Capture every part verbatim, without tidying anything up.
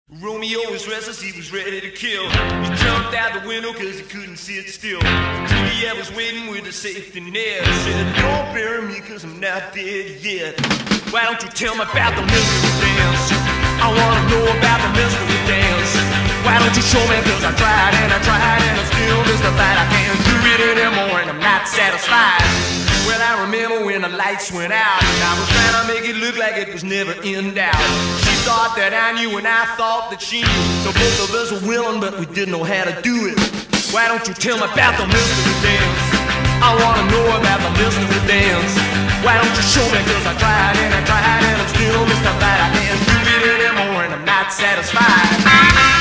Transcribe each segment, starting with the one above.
Romeo was restless, he was ready to kill. He jumped out the window cause he couldn't sit still. Juliet was waiting with a safety net. Said, don't bury me cause I'm not dead yet. Why don't you tell me about the mystery dance? I wanna know about the mystery dance. Why don't you show me cause I tried and I tried and I'm still mystified. I can't do it anymore and I'm not satisfied. Well, I remember when the lights went out and I was trying to make it look like it was never in doubt. She thought that I knew and I thought that she knew. So both of us were willing, but we didn't know how to do it. Why don't you tell me about the mystery dance? I wanna know about the mystery dance. Why don't you show me cause I tried and I tried and I'm still mystified. I can't do it anymore and I'm not satisfied.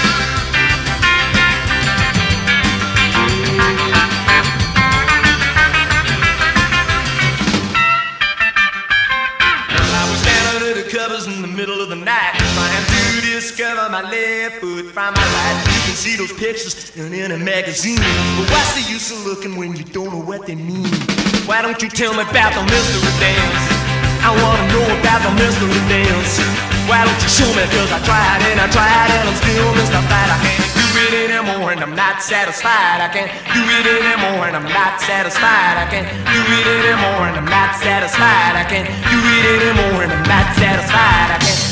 In the middle of the night, trying to discover my left foot from my right. You can see those pictures in a magazine, but what's the use of looking when you don't know what they mean? Why don't you tell me about the mystery dance? I wanna know about the mystery dance. Why don't you show me cause I tried and I tried and I'm still mystified. I can't do it anymore and I'm not satisfied. I can't do it anymore and I'm not satisfied. I can't do it anymore and I'm not satisfied. I can't do it anymore and I'm not satisfied. I can't